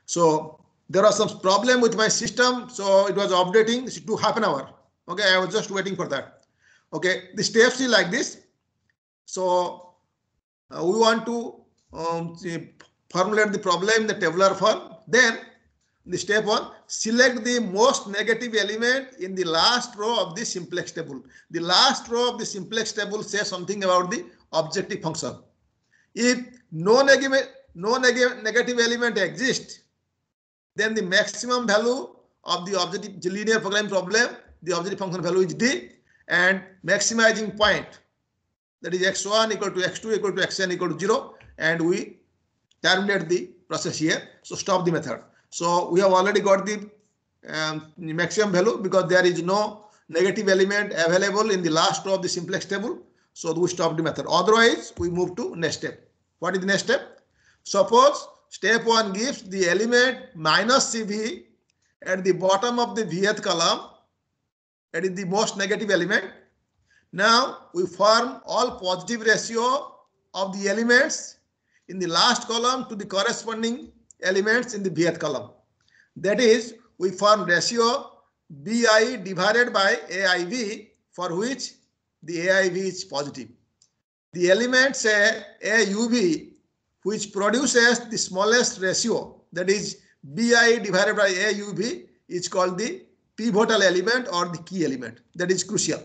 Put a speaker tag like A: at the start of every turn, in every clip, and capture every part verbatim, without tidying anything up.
A: So there was some problem with my system, so it was updating. It took half an hour. Okay, I was just waiting for that. Okay, the steps is like this. So uh, we want to um, formulate the problem in the tabular form. Then the step one, select the most negative element in the last row of the simplex table. The last row of the simplex table says something about the objective function. If no negative no neg negative element exists, then the maximum value of the objective linear programming problem, the objective function value is D, and maximizing point, that is x one equal to x two equal to xn equal to zero, and we terminate the process here. So stop the method. So we have already got the um, maximum value because there is no negative element available in the last row of the simplex table. So we stop the method. Otherwise, we move to next step. What is the next step? Suppose step one gives the element minus C V at the bottom of the vth column. That is the most negative element. Now we form all positive ratio of the elements in the last column to the corresponding elements in the vth column. That is, we form ratio B I divided by A I V, for which the A I V is positive. The elements A U V, which produces the smallest ratio, that is B I divided by A U V, is called the pivotal element or the key element. That is crucial.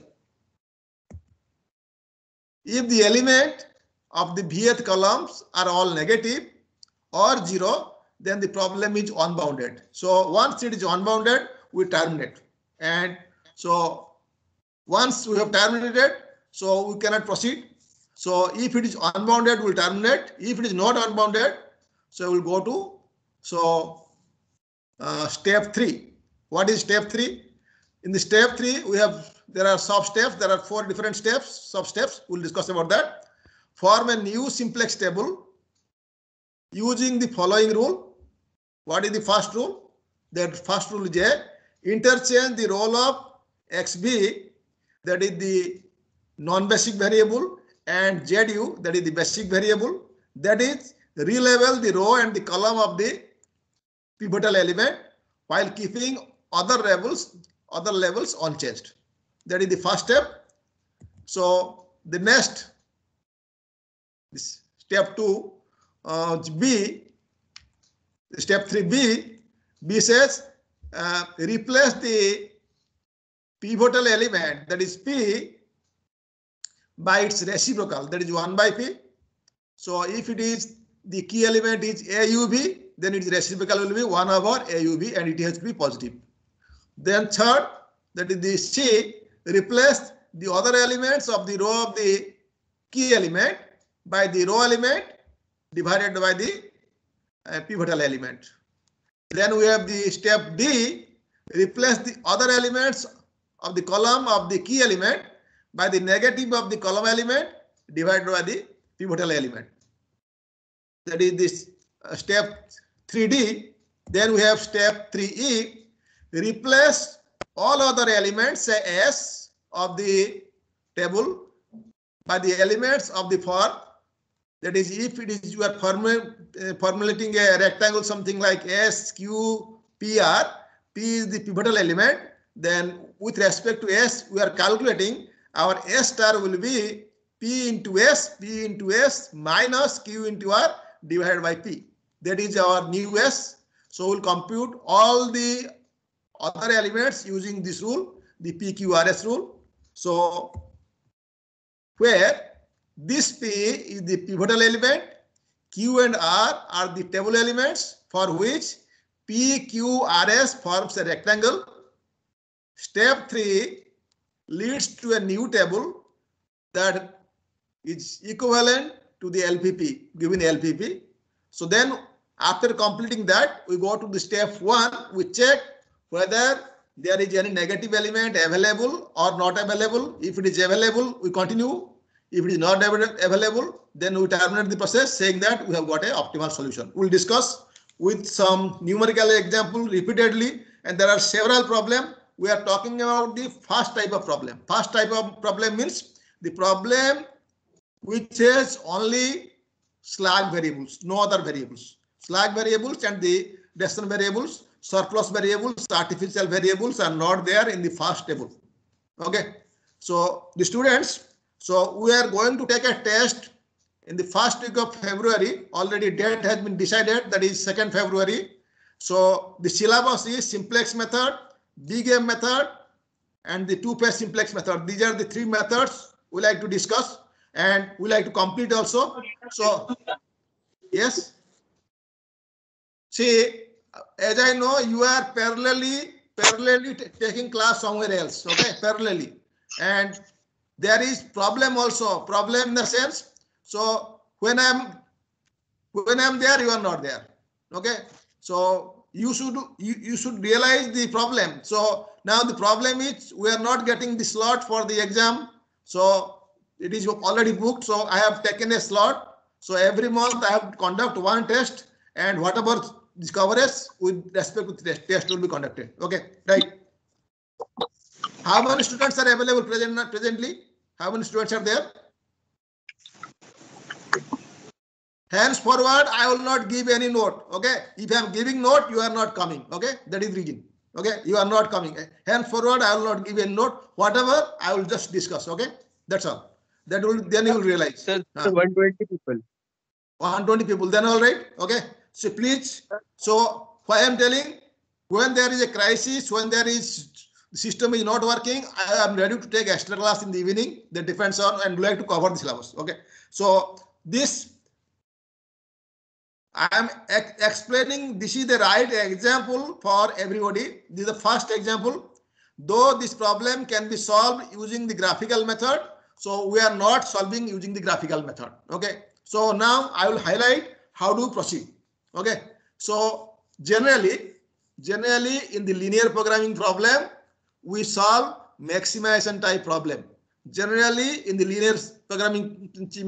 A: If the element of the vth columns are all negative or zero, then the problem is unbounded. So once it is unbounded, we terminate. And so once we have terminated, so we cannot proceed. So if it is unbounded, we'll terminate. If it is not unbounded, so we'll go to so uh, step three. What is step three? In the step three, we have there are sub steps. There are four different steps, sub steps. We'll discuss about that. Form a new simplex table using the following rule. What is the first rule? That first rule is a interchange the role of xb, that is the non-basic variable, and zu, that is the basic variable. That is, relabel the row and the column of the pivotal element while keeping other levels other levels unchanged. That is the first step. So the next, this step two, uh, B, step three B, B says uh, replace the pivotal element, that is P, by its reciprocal, that is one by P. So if it is the key element is A U V, then its reciprocal will be one over A U V, and it has to be positive. Then third, that is the C, replace the other elements of the row of the key element by the row element divided by the uh, pivotal element. Then we have the step D, replace the other elements of the column of the key element by the negative of the column element divided by the pivotal element. That is this uh, step three D. Then we have step three E, replace all other elements, say S, of the table by the elements of the form. That is, if it is you are formula, uh, formulating a rectangle, something like S, Q, P, R, P is the pivotal element, then with respect to S, we are calculating our S star will be P into S, P into S minus Q into R divided by P. That is our new S. So we'll compute all the other elements using this rule, the P Q R S rule. So where this P is the pivotal element, Q and R are the table elements for which P Q R S forms a rectangle. Step three leads to a new table that is equivalent to the L P P, given L P P. So then after completing that, we go to the step one, we check whether there is any negative element available or not available. If it is available, we continue. If it is not available, then we terminate the process, saying that we have got an optimal solution. We'll discuss with some numerical example repeatedly, and there are several problems. We are talking about the first type of problem. First type of problem means the problem which has only slab variables, no other variables. Slab variables, and the decision variables, surplus variables, artificial variables are not there in the first table. Okay. So the students, so we are going to take a test in the first week of February. Already date has been decided, that is second February. So the syllabus is simplex method, big M method, and the two-phase simplex method. These are the three methods we like to discuss, and we like to complete also. So yes. See, as I know, you are parallelly parallelly taking class somewhere else. Okay, parallelly, and there is problem also. Problem in the sense. So when I'm when I'm there, you are not there. Okay. So you should you, you should realize the problem. So now the problem is we are not getting the slot for the exam. So it is already booked. So I have taken a slot. So every month I have to conduct one test, and whatever this coverage with respect to the test, test will be conducted. Okay, right. How many students are available present presently? How many students are there? Henceforward, I will not give any note. Okay, if I am giving note, you are not coming. Okay, that is reason. Okay, you are not coming. Henceforward, I will not give a note. Whatever, I will just discuss. Okay, that's all. That will then you will realize.
B: Sir,
A: huh?
B: one hundred twenty people.
A: one hundred twenty people. Then all right. Okay. So please. So why I am telling, when there is a crisis, when there is the system is not working, I am ready to take extra class in the evening. That depends on, and like to cover the syllabus. Okay. So this. I am ex explaining, this is the right example for everybody. This is the first example. Though this problem can be solved using the graphical method, so we are not solving using the graphical method. Okay. So now I will highlight how to proceed. Okay. So generally, generally in the linear programming problem, we solve maximization type problem. Generally in the linear programming,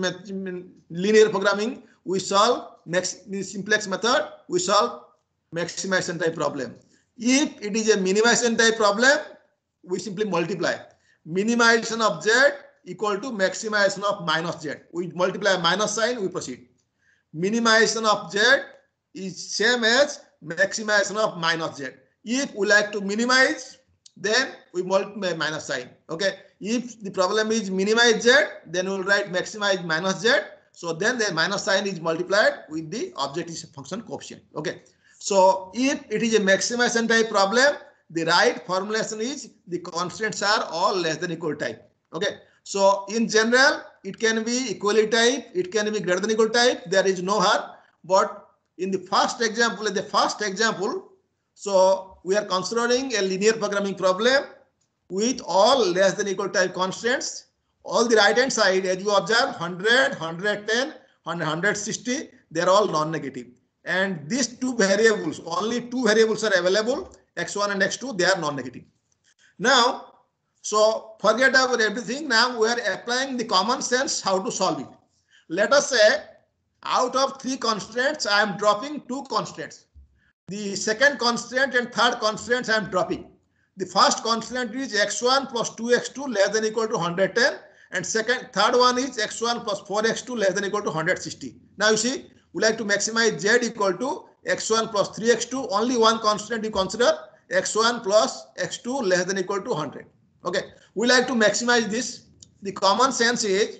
A: linear programming, we solve max, simplex method, we solve maximization type problem. If it is a minimization type problem, we simply multiply. Minimization of z equal to maximization of minus z. We multiply minus sign, we proceed. Minimization of z is same as maximization of minus z. If we like to minimize, then we multiply minus sign. Okay. If the problem is minimize z, then we will write maximize minus z. So then the minus sign is multiplied with the objective function coefficient. Okay. So if it is a maximization type problem, the right formulation is the constants are all less than equal type. Okay. So in general, it can be equally type, it can be greater than equal type. There is no harm. But in the first example, in the first example, so we are considering a linear programming problem with all less than equal type constants. All the right hand side, as you observe, one hundred, one hundred ten, one hundred sixty, they are all non-negative. And these two variables, only two variables are available, x one and x two, they are non-negative. Now, so forget about everything. Now we are applying the common sense how to solve it. Let us say out of three constants, I am dropping two constants. The second constant and third constants I am dropping. The first constant is x one plus two x two less than equal to one hundred ten. And second, third one is x one plus four x two less than equal to one hundred sixty. Now you see, we like to maximize z equal to x one plus three x two. Only one constant you consider, x one plus x two less than equal to one hundred. Okay, we like to maximize this. The common sense is,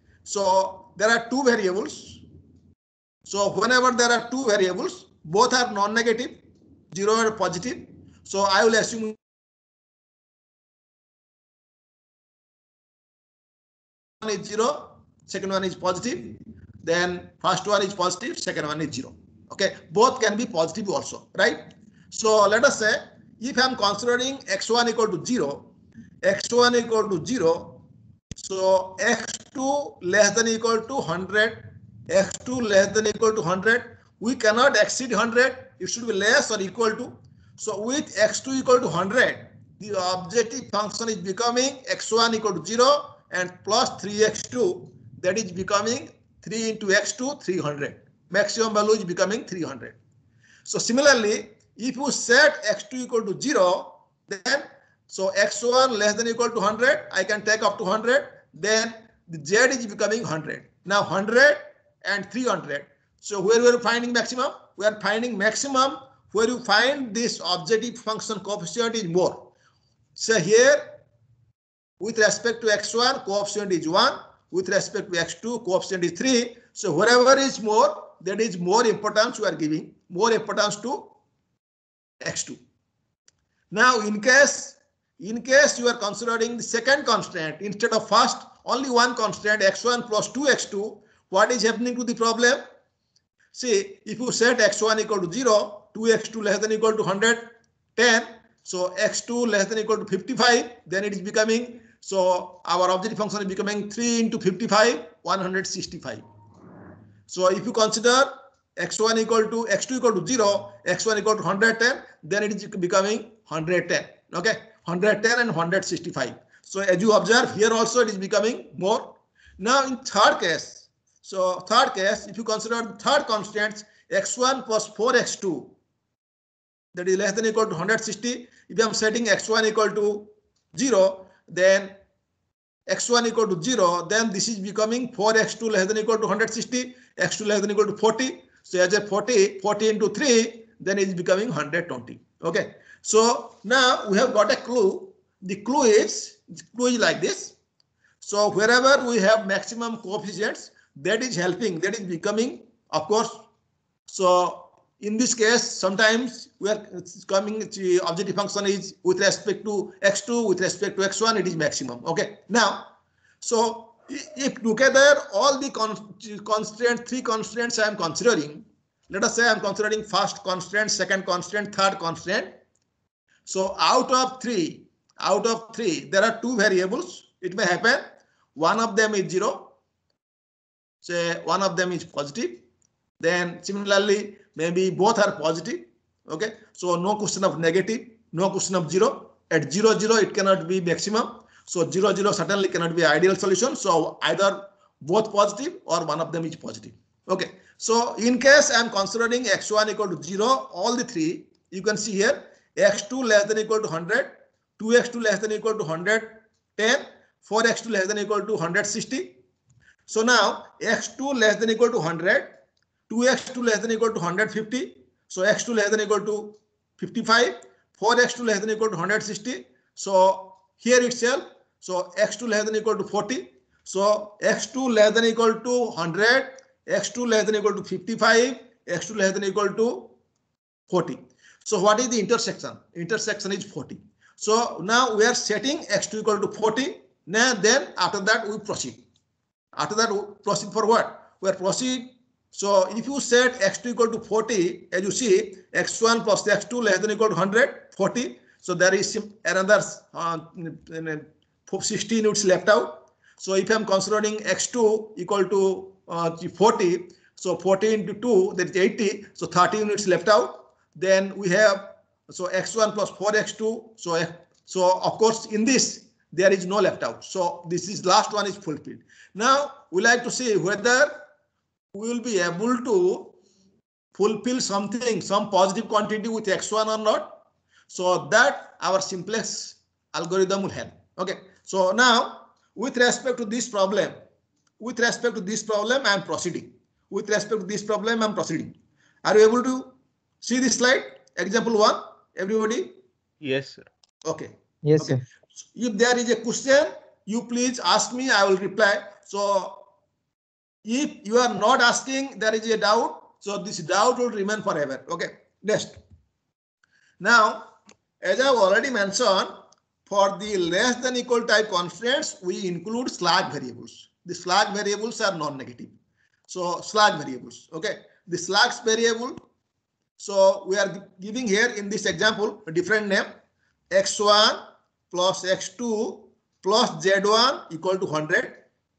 A: so there are two variables. So whenever there are two variables, both are non-negative, zero or positive. So I will assume one is zero, second one is positive, then first one is positive, second one is zero. Okay, both can be positive also, right? So let us say if I am considering x one equal to zero, x one equal to zero, so x two less than equal to one hundred, x two less than equal to one hundred, we cannot exceed one hundred, it should be less or equal to. So with x two equal to one hundred, the objective function is becoming x one equal to zero and plus three x two, that is becoming three into x two, three hundred. Maximum value is becoming three hundred. So similarly, if you set x two equal to zero, then so x one less than equal to one hundred, I can take up to one hundred, then the z is becoming one hundred. Now one hundred and three hundred. So where we are finding maximum? We are finding maximum where you find this objective function coefficient is more. So here, with respect to x one, coefficient is one. With respect to x two, coefficient is three. So wherever is more, that is more importance we are giving, more importance to x two. Now, in case, in case you are considering the second constant instead of first, only one constant x one plus two x two, what is happening to the problem? See, if you set x one equal to zero, two x two less than equal to one hundred ten, so x two less than equal to fifty-five, then it is becoming, so our objective function is becoming three into fifty-five, one hundred sixty-five. So if you consider x one equal to x two equal to zero, x one equal to one hundred ten, then it is becoming one hundred ten. Okay, one hundred ten and one hundred sixty-five. So as you observe here also it is becoming more. Now in third case, so third case, if you consider the third constant x one plus four x two, that is less than equal to one hundred sixty. If I am setting x one equal to zero, then x one equal to zero, then this is becoming four x two less than equal to one hundred sixty, x two less than equal to forty. So as a forty, forty into three, then it is becoming one hundred twenty. Okay. So now we have got a clue. The clue is, the clue is like this. So wherever we have maximum coefficients, that is helping, that is becoming, of course. So in this case, sometimes we are coming, the objective function is with respect to x two, with respect to x one, it is maximum. Okay. Now, so if together all the constraints, three constraints I am considering, let us say I am considering first constraint, second constraint, third constraint. So out of three, out of three, there are two variables. It may happen one of them is zero, say one of them is positive. Then similarly, maybe both are positive. Okay, so no question of negative, no question of zero. At zero, zero, it cannot be maximum. So zero, zero certainly cannot be ideal solution. So either both positive or one of them is positive. Okay, so in case I am considering x one equal to zero, all the three, you can see here x two less than equal to one hundred, two x two less than equal to one hundred ten, four x two less than equal to one hundred sixty. So now x two less than equal to one hundred, two x two less than equal to one hundred fifty. So x two less than equal to fifty-five, four x two less than equal to one hundred sixty. So here itself, so x two less than equal to forty. So x two less than equal to one hundred, x two less than equal to fifty-five, x two less than equal to forty. So what is the intersection? Intersection is forty. So now we are setting x two equal to forty. Now then after that we proceed. After that we proceed for what? We are proceed. So if you set x two equal to forty, as you see, x one plus x two less than equal to one hundred, forty. So there is another uh, sixty units left out. So if I am considering x two equal to uh, forty, so forty into two, that is eighty. So thirty units left out. Then we have, so x one plus four x two. So, so of course in this there is no left out. So this is last one is fulfilled. Now we like to see whether we will be able to fulfill something, some positive quantity with x one or not. So that our simplex algorithm will help. Okay. So now with respect to this problem, with respect to this problem, I am proceeding. With respect to this problem, I am proceeding. Are you able to see this slide? Example one, everybody?
B: Yes, sir.
A: Okay.
C: Yes,
A: okay.
C: sir.
A: If there is a question, you please ask me, I will reply. So if you are not asking, there is a doubt. So this doubt will remain forever. Okay. Next. Now, as I have already mentioned, for the less than equal type constraints, we include slack variables. The slack variables are non-negative. So slack variables. Okay. The slacks variable. So we are giving here in this example a different name, x one plus x two plus z one equal to one hundred.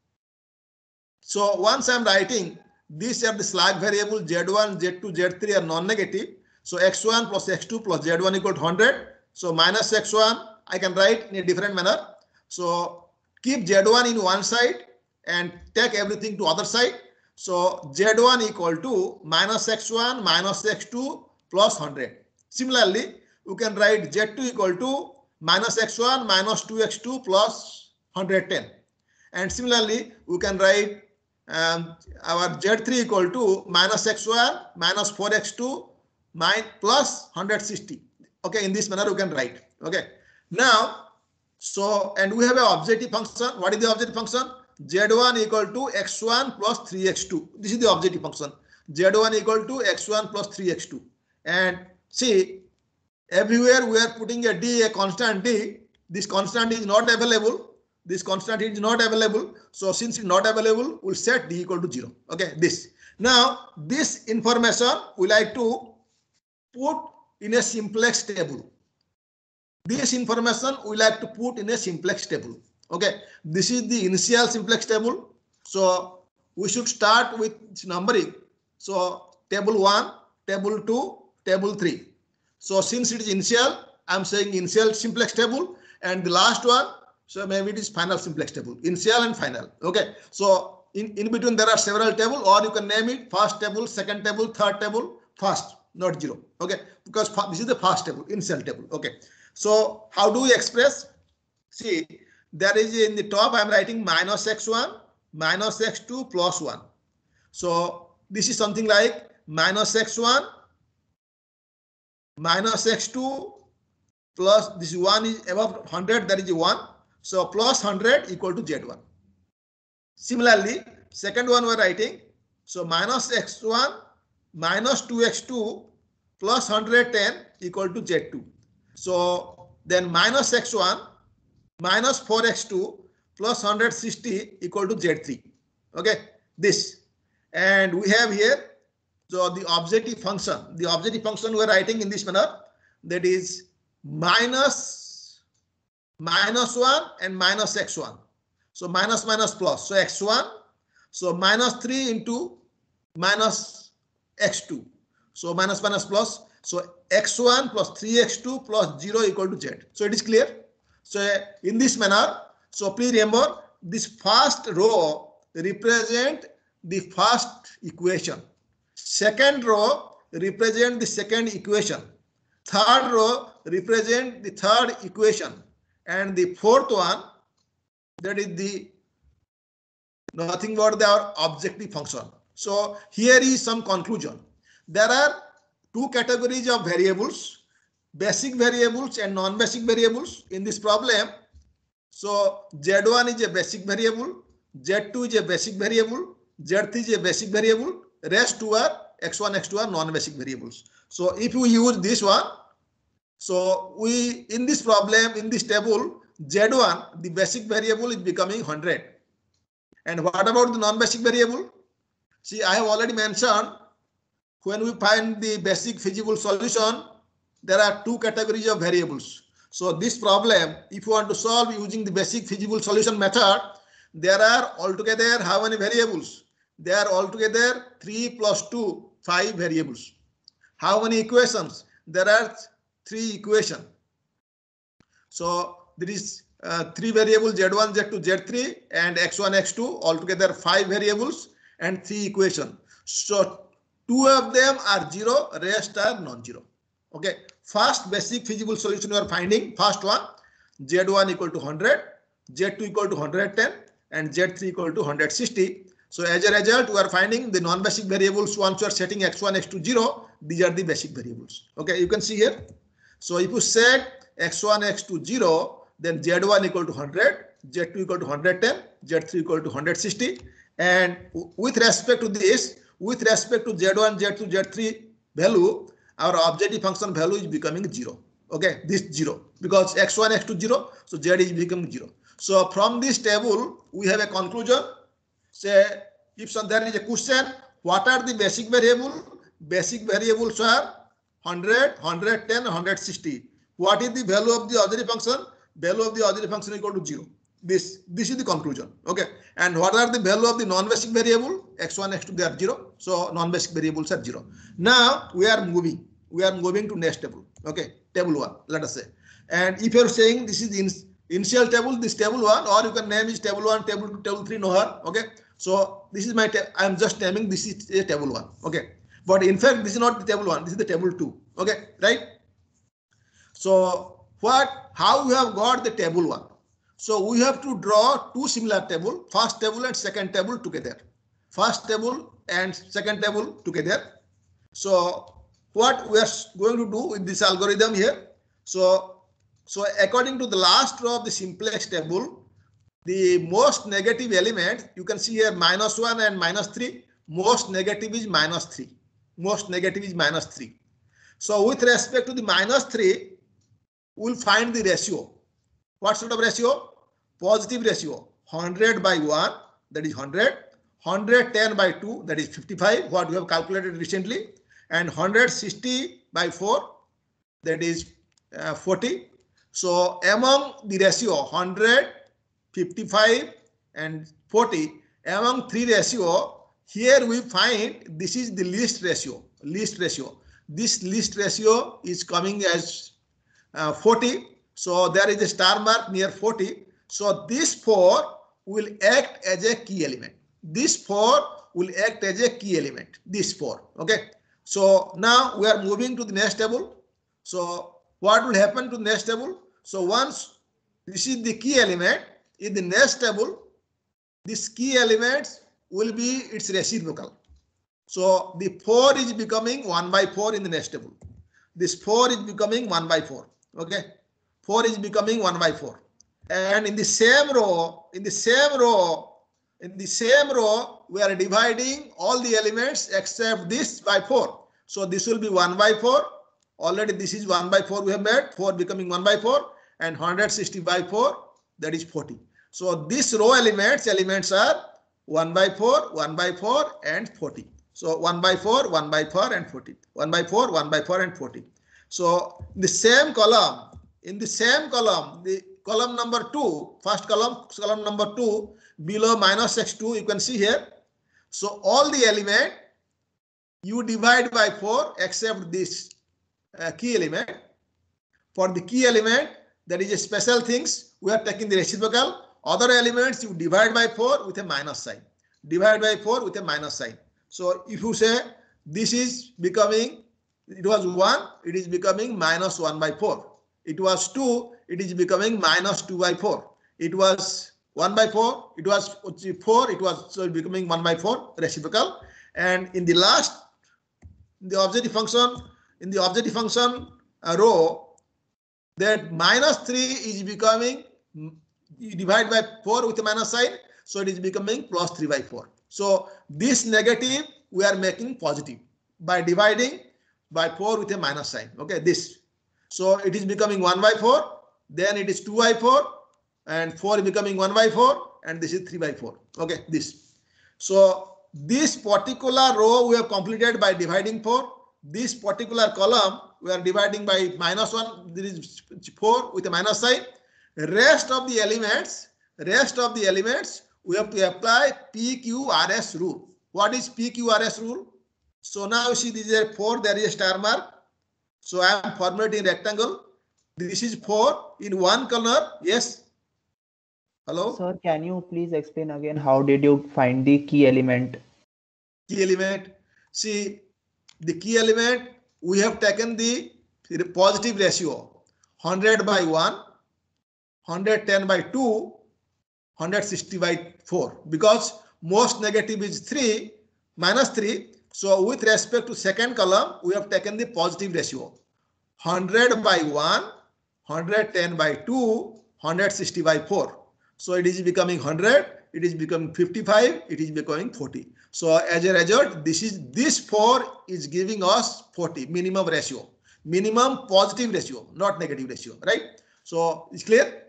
A: So once I'm writing, these are the slack variable z one, z two, z three are non-negative. So x one plus x two plus z one equal to one hundred. So minus x one, I can write in a different manner. So keep z one in one side and take everything to other side. So z one equal to minus x one minus x two plus one hundred. Similarly, you can write z two equal to minus x one minus two x two plus one hundred ten. And similarly, we can write um, our z three equal to minus x one minus four x two mine plus one hundred sixty. Okay, in this manner you can write. Okay, now so and we have an objective function. What is the objective function? Z one equal to x one plus three x two. This is the objective function. Z one equal to x one plus three x two. And see, everywhere we are putting a d, a constant d. This constant is not available. This constant is not available. So since it's not available, we'll set d equal to zero. Okay, this. Now, this information we like to put in a simplex table. This information we like to put in a simplex table. Okay, this is the initial simplex table. So we should start with numbering. So table one, table two, table three. So since it is initial, I'm saying initial simplex table, and the last one, so maybe it is final simplex table, initial and final. Okay, so in, in between there are several tables, or you can name it first table, second table, third table, first, not zero. Okay, because this is the first table, initial table. Okay, so how do we express? See, there is in the top I'm writing minus x one, minus x two plus one. So this is something like minus x one, minus x two plus this one is above one hundred, that is one. So plus one hundred equal to Z one. Similarly, second one we're writing. So minus x one minus two x two plus one hundred ten equal to Z two. So then minus x one minus four x two plus one hundred sixty equal to Z three. Okay, this. And we have here, so the objective function, the objective function we're writing in this manner, that is minus minus one and minus x one. So minus minus plus. So x one. So minus three into minus x two. So minus minus plus. So x one plus three x two plus zero equal to Z. So it is clear. So in this manner, so please remember this first row represent the first equation. Second row represent the second equation. Third row represent the third equation. And the fourth one, that is the nothing but our objective function. So here is some conclusion. There are two categories of variables, basic variables and non-basic variables in this problem. So Z one is a basic variable, Z two is a basic variable, Z three is a basic variable, rest two are x one, x two are non-basic variables. So if you use this one, so we in this problem, in this table, Z one, the basic variable is becoming one hundred. And what about the non-basic variable? See, I have already mentioned when we find the basic feasible solution, there are two categories of variables. So this problem, if you want to solve using the basic feasible solution method, there are altogether how many variables? There are altogether three plus two, five variables. How many equations? There are three equations. So there is uh, three variables Z one, Z two, Z three and x one, x two, altogether five variables and three equations. So two of them are zero, rest are non-zero. Okay. First basic feasible solution you are finding, first one, Z one equal to one hundred, Z two equal to one hundred ten and Z three equal to one hundred sixty. So as a result, we are finding the non-basic variables. Once you are setting x one, x two, zero, these are the basic variables. Okay, you can see here. So if you set x one, x two, zero, then Z one equal to one hundred, Z two equal to one hundred ten, Z three equal to one hundred sixty. And with respect to this, with respect to Z one, Z two, Z three value, our objective function value is becoming zero. Okay, this zero because x one, x two, zero. So Z is becoming zero. So from this table, we have a conclusion. Say if so there is a question, what are the basic variables? Basic variables are one hundred, one hundred ten, one hundred sixty. What is the value of the auxiliary function? Value of the auxiliary function equal to zero. This, this is the conclusion. Okay. And what are the value of the non-basic variable? x one, x two, they are zero. So non-basic variables are zero. Now we are moving. We are moving to next table. Okay. Table one, let us say. And if you are saying this is in, initial table, this table one, or you can name is table one, table two, table three, no harm. Okay. So this is my, I am just naming this is a table one. Okay. But in fact, this is not the table one. This is the table two. Okay. Right. So what, how we have got the table one? So we have to draw two similar table, first table and second table together. First table and second table together. So what we are going to do with this algorithm here? So, so according to the last row of the simplex table, the most negative element, you can see here minus one and minus three. Most negative is minus three. Most negative is minus three. So with respect to the minus three, we'll find the ratio. What sort of ratio? Positive ratio. one hundred by one, that is one hundred. one hundred ten by two, that is fifty-five, what we have calculated recently. And one hundred sixty by four, that is uh, forty. So among the ratio one hundred, fifty-five and forty, among three ratio, here we find this is the least ratio. Least ratio. This least ratio is coming as uh, forty. So there is a star mark near forty. So this four will act as a key element. This four will act as a key element. This four. Okay. So now we are moving to the next table. So what will happen to the next table? So once this is the key element, in the next table, this key elements will be its reciprocal. So the four is becoming one by four in the next table. This four is becoming one by four. Okay. four is becoming one by four. And in the same row, in the same row, in the same row, we are dividing all the elements except this by four. So this will be one by four. Already this is one by four we have made. four becoming one by four. And one hundred sixty by four, that is forty. So this row elements, elements are one by four, one by four, and forty. So one by four, one by four, and forty. one by four, one by four, and forty. So in the same column, in the same column, the column number two, first column, column number two, below minus x two, you can see here. So all the element you divide by four except this uh, key element. For the key element, there is a special things. We are taking the reciprocal. Other elements you divide by four with a minus sign. Divide by four with a minus sign. So if you say this is becoming, it was one, it is becoming minus one by four. It was two, it is becoming minus two by four. It was one by four, it was four, it was so becoming one by four, reciprocal. And in the last, the objective function, in the objective function uh, row, that minus three is becoming, you divide by four with a minus sign, so it is becoming plus three by four. So this negative we are making positive by dividing by four with a minus sign. Okay, this. So it is becoming one by four, then it is two by four, and four is becoming one by four, and this is three by four. Okay, this. So this particular row we have completed by dividing four. This particular column we are dividing by minus one. There is four with a minus sign. Rest of the elements, rest of the elements, we have to apply P Q R S rule. What is P Q R S rule? So now you see this is a four, there is a star mark. So I am formulating rectangle. This is four in one corner. Yes. Hello.
B: Sir, can you please explain again how did you find the key element?
A: Key element. See, the key element, we have taken the positive ratio one hundred by one, one hundred ten by two, one hundred sixty by four, because most negative is three minus three. So with respect to second column, we have taken the positive ratio one hundred by one, one hundred ten by two, one hundred sixty by four. So it is becoming one hundred, it is becoming fifty-five, it is becoming forty. So as a result, this is this four is giving us forty minimum ratio, minimum positive ratio, not negative ratio, right? So it's clear?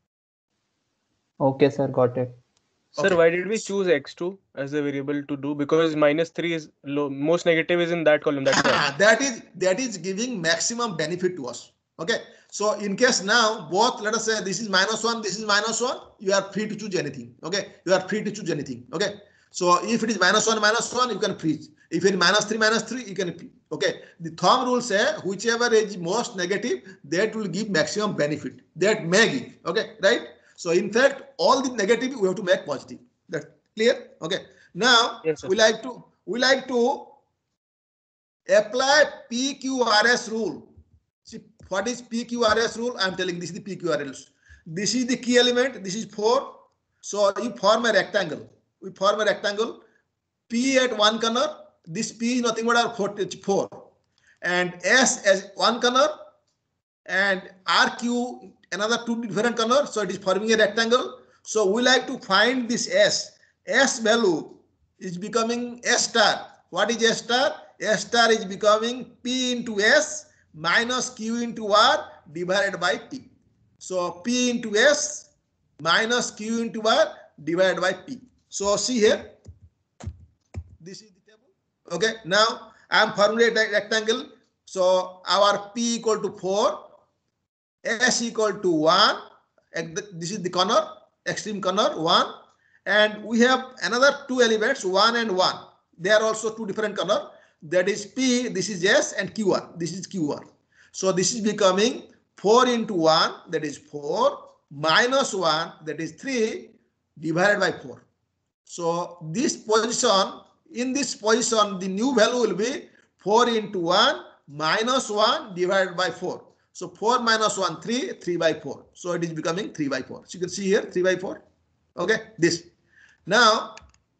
B: Okay, sir, got it.
C: Sir, okay. Why did we choose x two as a variable to do? Because minus three is low, most negative is in that column. That's why.
A: that is that is giving maximum benefit to us. Okay. So in case now both, let us say this is minus one, this is minus one, you are free to choose anything. Okay. You are free to choose anything. Okay. So if it is minus one, minus one, you can freeze. If it is minus three, minus three, you can freeze. Okay. The thumb rule say whichever is most negative, that will give maximum benefit. That may give. Okay. Right. So in fact, all the negative we have to make positive. That's clear. Okay. Now
C: yes,
A: we like to we like to apply P Q R S rule. See what is P Q R S rule? I am telling this is the P Q R S. This is the key element. This is four. So you form a rectangle. We form a rectangle. P at one corner. This P is nothing but our four. and S as one corner, and R Q another two different corner. So it is forming a rectangle. So we like to find this S. S value is becoming S star. What is S star? S star is becoming P into S minus Q into R divided by P. So P into S minus Q into R divided by P. So see here, this is the table. Okay, now I am formulating a rectangle. So our P equal to four, S equal to one, this is the corner, extreme corner one, and we have another two elements, one and one. They are also two different corner. That is P, this is S, and Q R, this is Q R. So this is becoming four into one, that is four, minus one, that is three, divided by four. So this position, in this position, the new value will be four into one minus one divided by four. So four minus one, three, three by four. So it is becoming three by four. So you can see here, three by four. Okay, this. Now,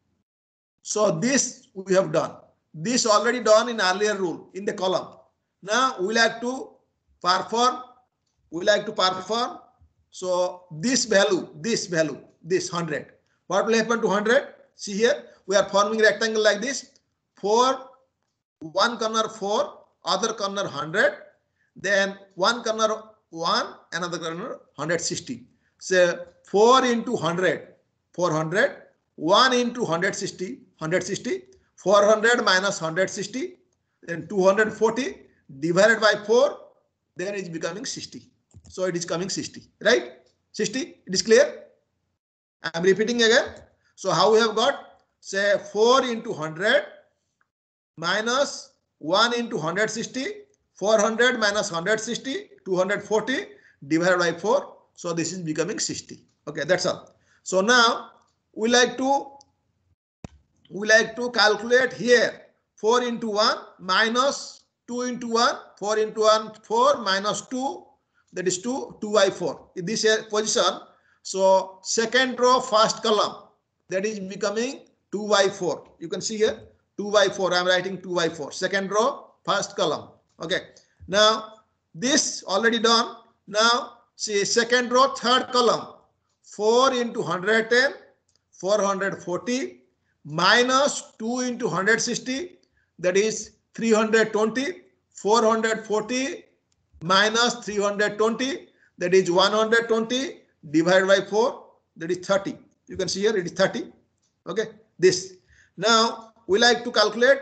A: so this we have done. This already done in earlier rule in the column. Now we like to perform, we like to perform. So this value, this value, this one hundred. What will happen to one hundred? See here, we are forming a rectangle like this. four, one corner four, other corner one hundred. Then one corner one, another corner one hundred sixty. So four into one hundred, four hundred. one into one hundred sixty, one hundred sixty. four hundred minus one hundred sixty. Then two hundred forty divided by four. Then it is becoming sixty. So it is coming sixty, right? sixty, it is clear? I am repeating again. So how we have got? Say four into one hundred minus one into one hundred sixty, four hundred minus one hundred sixty, two hundred forty divided by four. So this is becoming sixty. Okay, that's all. So now we like to we like to calculate here four into one minus two into one, four into one, four minus two, that is two, two by four. In this position, so second row, first column, that is becoming two by four. You can see here, two by four. I am writing two by four. Second row, first column. Okay. Now, this already done. Now, see second row, third column, four into one hundred ten, four hundred forty, minus two into one hundred sixty, that is three hundred twenty, four hundred forty minus three hundred twenty, that is one hundred twenty divided by four, that is thirty. You can see here it is thirty. Okay, this. Now we like to calculate.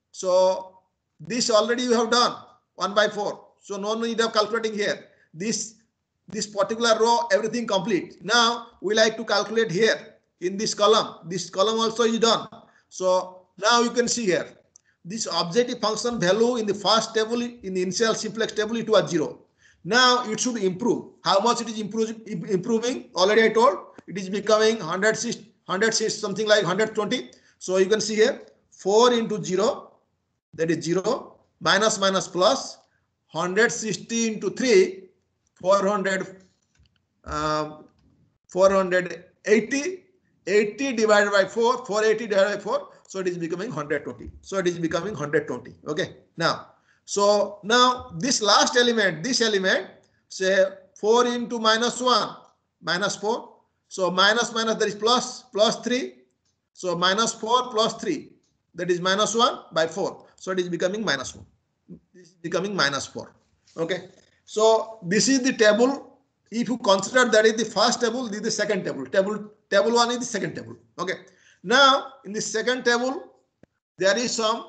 A: So this already you have done one by four. So no need of calculating here. This this particular row, everything complete. Now we like to calculate here in this column. This column also is done. So now you can see here. This objective function value in the first table, in the initial simplex table, it was zero. Now it should improve. How much it is improve, improving? Already I told. It is becoming one hundred six, one hundred six, something like one hundred twenty. So you can see here, four into zero, that is zero, minus minus plus, one hundred sixty into three, four hundred, um, four hundred eighty, eighty divided by four, four hundred eighty divided by four. So it is becoming one hundred twenty. So it is becoming one hundred twenty. Okay. Now, so now this last element, this element, say four into minus one, minus four. So minus minus, that is plus, plus three. So minus four plus three, that is minus one by four. So it is becoming minus one. This is becoming minus four. Okay. So this is the table. If you consider that is the first table, this is the second table. Table, table one is the second table. Okay. Now, in the second table, there is some,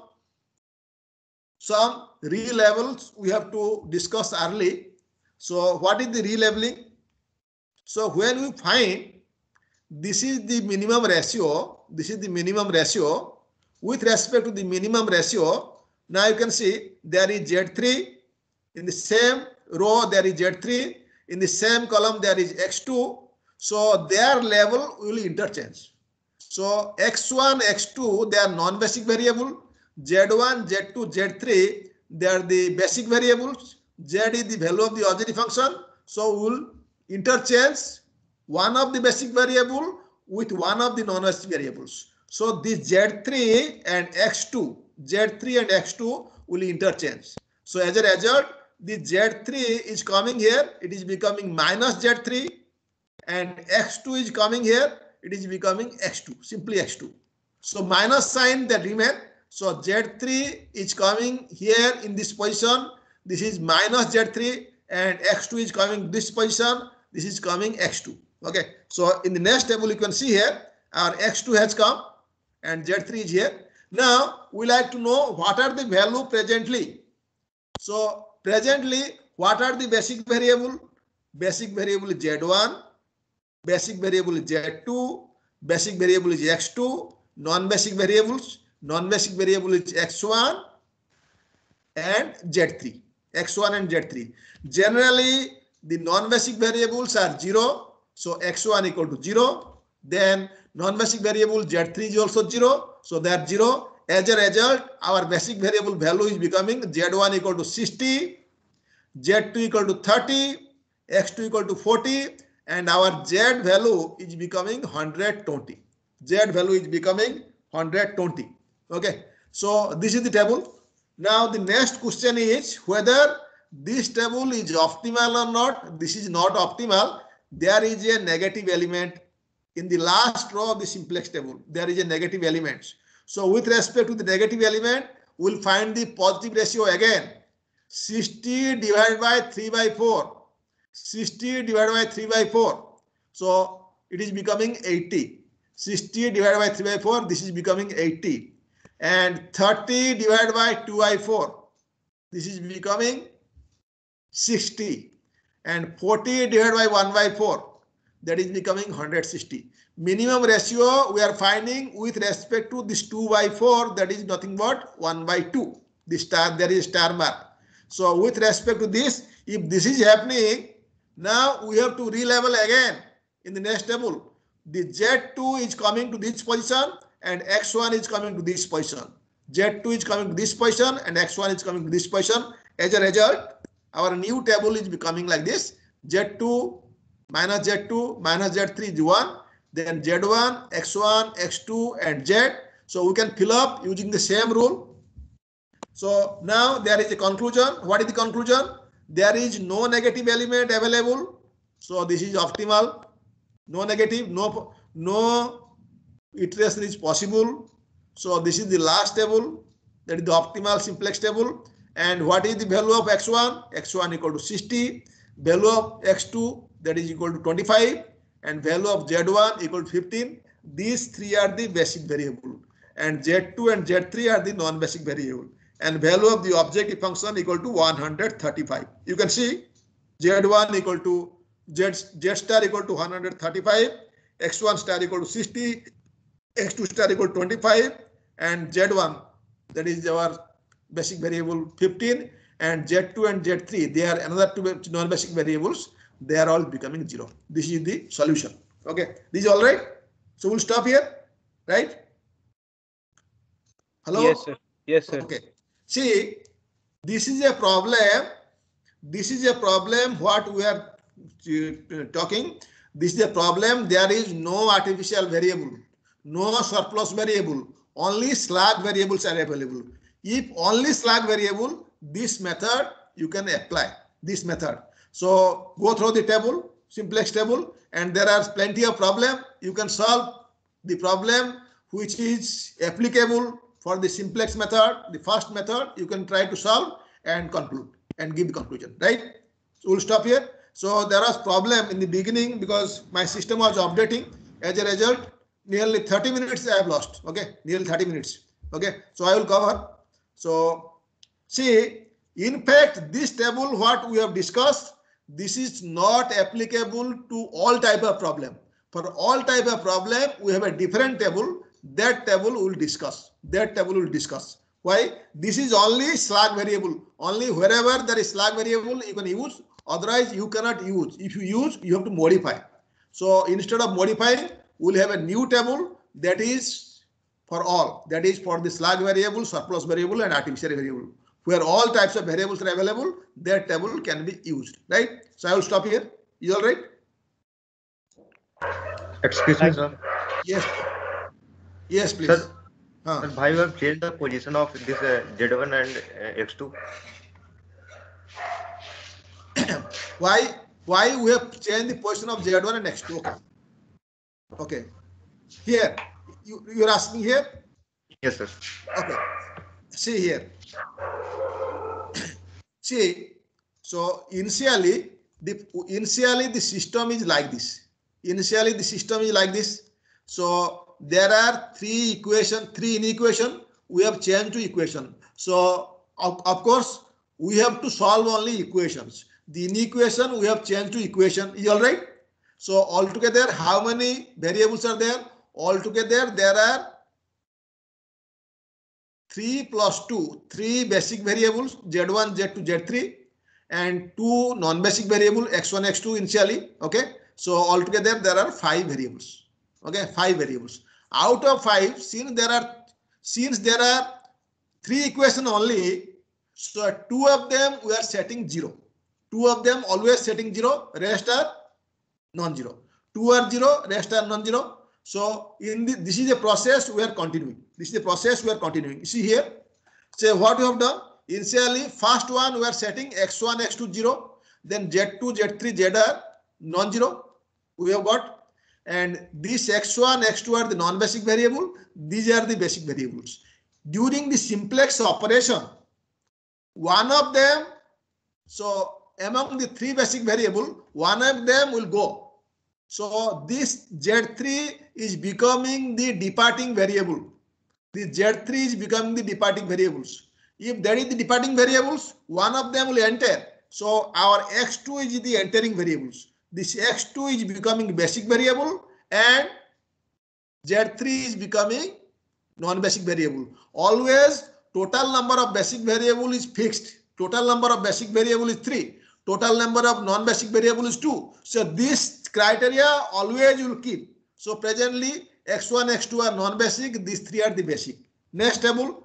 A: some relevels we have to discuss early. So, what is the releveling? So, when we find this is the minimum ratio, this is the minimum ratio, with respect to the minimum ratio, now you can see there is Z three, in the same row there is Z three, in the same column there is X two, so their level will interchange. So X one, X two, they are non-basic variable. Z one, Z two, Z three, they are the basic variables. Z is the value of the auxiliary function. So we will interchange one of the basic variable with one of the non-basic variables. So this Z three and X two, Z three and X two will interchange. So as a result, the Z three is coming here, it is becoming minus Z three, and X two is coming here, it is becoming X two, simply X two. So minus sign that remain. So Z three is coming here in this position, this is minus Z three, and X two is coming this position, this is coming X two. Okay, so in the next table you can see here our X two has come and Z three is here. Now we like to know what are the value presently. So presently what are the basic variable? Basic variable is Z one, basic variable is Z two, basic variable is X two, non-basic variables, non-basic variable is X one and Z three, X one and Z three. Generally the non-basic variables are zero, so X one equal to zero. Then non-basic variable Z three is also zero, so they are zero. As a result, our basic variable value is becoming Z one equal to sixty, Z two equal to thirty, X two equal to forty, and our Z value is becoming one hundred twenty. Z value is becoming one hundred twenty. Okay, so this is the table. Now the next question is whether this table is optimal or not. This is not optimal. There is a negative element in the last row of the simplex table. There is a negative element. So with respect to the negative element, we'll find the positive ratio again. sixty divided by three by four. sixty divided by three by four. So it is becoming eighty. sixty divided by three by four, this is becoming eighty. And thirty divided by two by four, this is becoming sixty. And forty divided by one by four, that is becoming one hundred sixty. Minimum ratio we are finding with respect to this two by four, that is nothing but one by two. This star, there is star mark. So with respect to this, if this is happening, now we have to re-level again in the next table. The Z two is coming to this position and X one is coming to this position. Z two is coming to this position and X one is coming to this position. As a result, our new table is becoming like this. Z two minus Z two minus Z three is one. Then Z one, X one, X two and Z. So we can fill up using the same rule. So now there is a conclusion. What is the conclusion? There is no negative element available. So this is optimal. No negative, no, no iteration is possible. So this is the last table. That is the optimal simplex table. And what is the value of X one? X one equal to sixty. Value of X two, that is equal to twenty-five. And value of Z one equal to fifteen. These three are the basic variable. And Z two and Z three are the non-basic variable. And value of the objective function equal to one hundred thirty-five. You can see Z one equal to Z, Z star equal to one hundred thirty-five, X one star equal to sixty, X two star equal to twenty-five, and Z one, that is our basic variable fifteen, and Z two and Z three, they are another two non-basic variables. They are all becoming zero. This is the solution. Okay, this is all right. So we'll stop here, right? Hello?
C: Yes, sir. Yes, sir.
A: Okay. See, this is a problem. This is a problem what we are uh, talking. This is a problem. There is no artificial variable, no surplus variable. Only slab variables are available. If only slab variable, this method you can apply. This method. So go through the table, simplex table, and there are plenty of problem. You can solve the problem which is applicable for the simplex method, the first method. You can try to solve and conclude and give the conclusion, right? So we'll stop here. So there was problem in the beginning because my system was updating. As a result, nearly thirty minutes I have lost. Okay, nearly thirty minutes. Okay, so I will cover. So see, in fact, this table what we have discussed, this is not applicable to all type of problem. For all type of problem, we have a different table. That table we will discuss. That table we will discuss. Why? This is only slug variable. Only wherever there is slug variable you can use. Otherwise, you cannot use. If you use, you have to modify. So instead of modifying, we will have a new table that is for all. That is for the slug variable, surplus variable, and artificial variable. Where all types of variables are available, that table can be used. Right? So I will stop here. Is all right?
D: Excuse me, sir.
A: Yes. Yes, please.
D: Sir,
A: huh.
D: sir, why you have changed the position of this uh, Z one and uh, X two?
A: why why we have changed the position of Z one and X two? Okay. Okay. Here, you you're asking here.
D: Yes, sir.
A: Okay. See here. See. So initially, the initially the system is like this. Initially the system is like this. So there are three equation, three inequation. We have changed to equation. So of, of course we have to solve only equations. The inequation we have changed to equation. Is all right? So altogether, how many variables are there? Altogether there are three plus two, three basic variables Z one, Z two, Z three, and two non-basic variable X one, X two initially. Okay. So altogether there are five variables. Okay, five variables. Out of five, since there are since there are three equations only, so two of them we are setting zero. Two of them always setting zero, rest are non-zero. Two are zero, rest are non-zero. So in the, this is a process we are continuing. This is the process we are continuing. See here. Say what we have done. Initially, first one we are setting X one, X two zero. Then Z two, Z three, Z are non-zero. We have got, and this X one, X two are the non-basic variable. These are the basic variables. During the simplex operation, one of them, so among the three basic variable, one of them will go. So this Z three is becoming the departing variable. The Z three is becoming the departing variables. If that is the departing variables, one of them will enter. So our X two is the entering variables. This X two is becoming basic variable and Z three is becoming non-basic variable. Always total number of basic variable is fixed. Total number of basic variable is three. Total number of non-basic variable is two. So this criteria always you will keep. So presently X one, X two are non-basic. These three are the basic. Next table,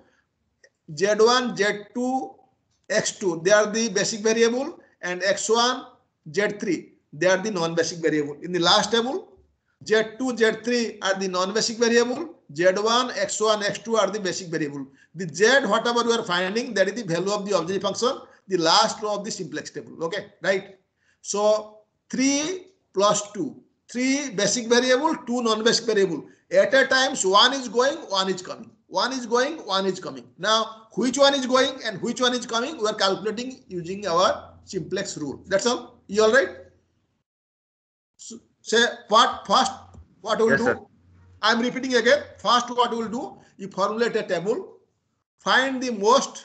A: Z one, Z two, X two. They are the basic variable, and X one, Z three. They are the non-basic variable. In the last table, Z two, Z three are the non-basic variable. Z one, X one, X two are the basic variable. The Z, whatever you are finding, that is the value of the auxiliary function, the last row of the simplex table. Okay, right? So three plus two. three basic variable, two non-basic variable. At a time, one is going, one is coming. One is going, one is coming. Now, which one is going and which one is coming, we are calculating using our simplex rule. That's all. You all right? So, say what first, what we will
D: Yes,
A: do?
D: sir.
A: I am repeating again. First, what we will do? You formulate a table, find the most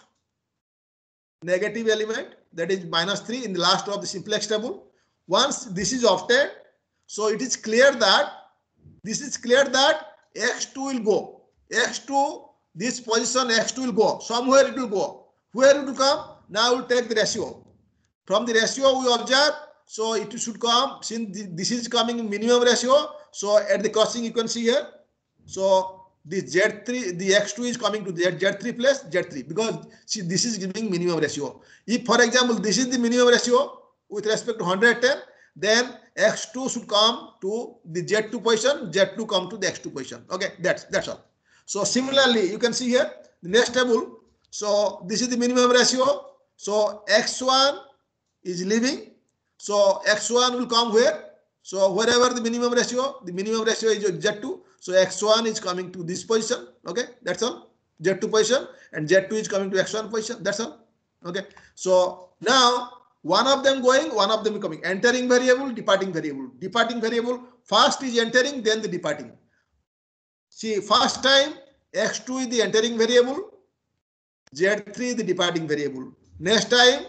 A: negative element, that is minus three, in the last row of the simplex table. Once this is obtained, so it is clear that this is clear that X two will go. X two, this position X two will go. Somewhere it will go. Where it will come? Now we will take the ratio. From the ratio we observe, so it should come, since this is coming minimum ratio, so at the crossing you can see here. So the Z three, the X two is coming to Z, Z three plus Z three, because see, this is giving minimum ratio. If for example this is the minimum ratio with respect to one hundred ten, then X two should come to the Z two position, Z two come to the X two position. Okay, that's that's all. So similarly, you can see here the next table. So this is the minimum ratio. So X one is leaving. So X one will come where? So wherever the minimum ratio, the minimum ratio is Z two. So X one is coming to this position. Okay, that's all. Z two position, and Z two is coming to X one position. That's all. Okay. So now one of them going, one of them coming. Entering variable, departing variable. Departing variable, first is entering, then the departing. See, first time X two is the entering variable, Z three is the departing variable. Next time,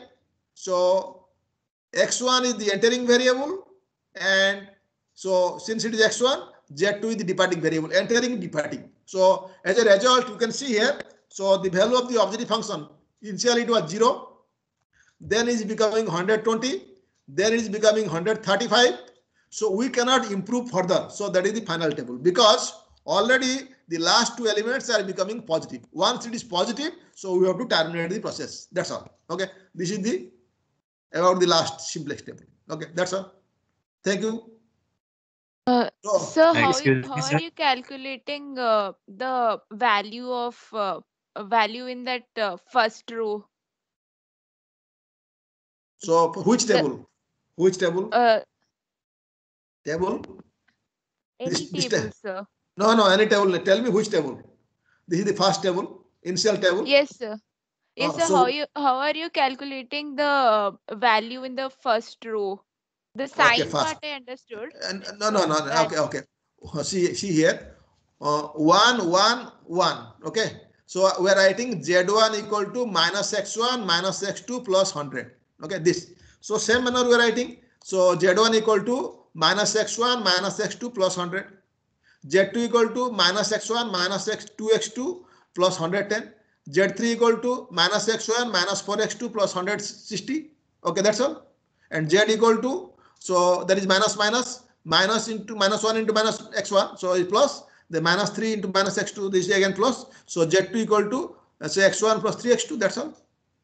A: so X one is the entering variable, and so since it is X one, Z two is the departing variable, entering, departing. So as a result, you can see here, so the value of the auxiliary function, initially it was zero, then is becoming one hundred twenty, then it is becoming one hundred thirty-five. So we cannot improve further. So that is the final table, because already the last two elements are becoming positive. Once it is positive, so we have to terminate the process. That's all. Okay. This is the about the last simplex table. Okay. That's all. Thank you.
E: Uh,
A: So,
E: sir, how,
D: Excuse
E: you,
D: me,
E: how
D: sir.
E: are you calculating uh, the value of uh, value in that uh, first row?
A: So which
E: The-
A: table? Which table?
E: Uh,
A: Table?
E: any
A: This- this
E: table,
A: ta-
E: sir.
A: No, no, any table. Tell me which table. This is the first table, initial table.
E: Yes, sir. Yes,
A: Uh,
E: sir.
A: so-
E: How you how are you calculating the uh, value in the first row? The sign
A: fast.
E: part I understood.
A: And no, no, no, no.
E: Val-
A: Okay, okay. Uh, See, see here. Uh, one, one, one. Okay. So we are writing Z one equal to minus X one minus X two plus one hundred. Okay, this. So same manner we are writing. So Z one equal to minus X one minus X two plus one hundred. Z two equal to minus X one minus X two X two plus one hundred ten. Z three equal to minus X one minus four X two plus one hundred sixty. Okay, that's all. And Z equal to, so that is minus minus, minus into minus one into minus X one. So it's plus, the minus three into minus X two, this is again plus. So Z two equal to, uh, say X one plus three X two, that's all.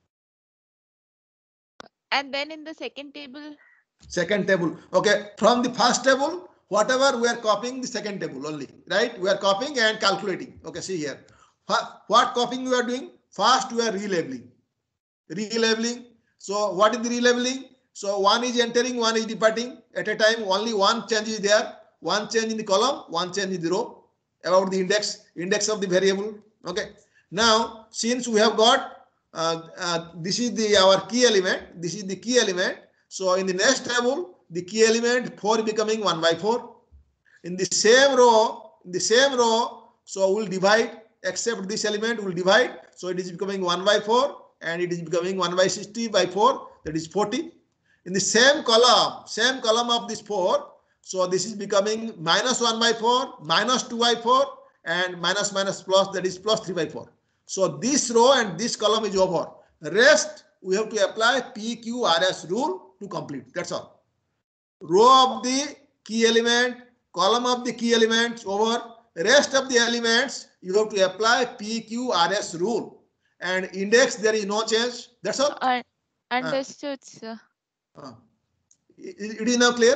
E: And then in the second table,
A: Second table. Okay, from the first table, whatever we are copying the second table only, right? We are copying and calculating. Okay, see here. What copying we are doing? First we are relabeling. Relabeling. So what is the relabeling? So one is entering, one is departing. At a time, only one change is there. One change in the column, one change in the row. About the index, index of the variable. Okay. Now, since we have got uh, uh, this is the our key element. This is the key element. So in the next table, the key element four becoming one by four. In the same row, in the same row, so we'll divide, except this element will divide. So it is becoming one by four and it is becoming one by sixty by four, that is forty. In the same column, same column of this four, so this is becoming minus one by four, minus two by four and minus minus plus, that is plus three by four. So this row and this column is over. Rest, we have to apply P Q R S rule to complete. That's all. Row of the key element, column of the key elements over. Rest of the elements, you have to apply P Q R S rule. And index, there is no change. That's all.
E: uh, understood, sir.
A: Uh, it, it is now clear.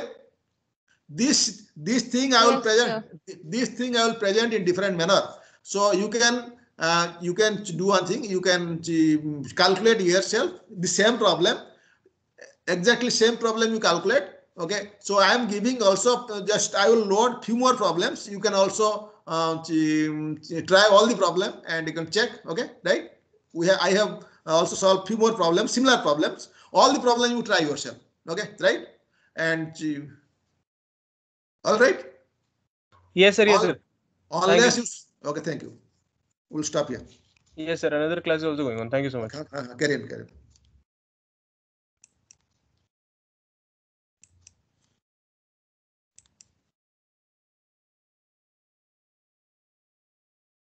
A: This this thing I will
E: Yes,
A: present. This thing I will present in different manner. So you can uh, you can do one thing. You can uh, calculate yourself the same problem. Exactly same problem you calculate. Okay. So I am giving also uh, just I will load few more problems. You can also uh, try all the problem and you can check. Okay. Right. We have I have also solved few more problems, similar problems. All the problems you try yourself. Okay. Right. And uh, all right.
C: Yes, sir. Yes,
A: All,
C: sir.
A: Unless
C: you.
A: you. Okay. Thank you. We'll stop here.
C: Yes, sir. Another class is also going on. Thank you so much.
A: Uh, uh, carry on, carry on.